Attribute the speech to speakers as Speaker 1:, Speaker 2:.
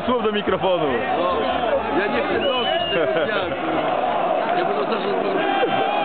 Speaker 1: słów do mikrofonu.
Speaker 2: No, ja nie chcę dożyć tego dnia, kurwa. Ja bym to zawsze zrobił.